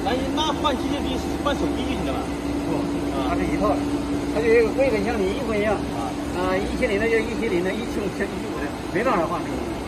那换机械臂换手臂就行了吧？ 不，它是一套的，它就有一个规格像你衣服一样啊，170的就170的，175的，175的，没办法换这个。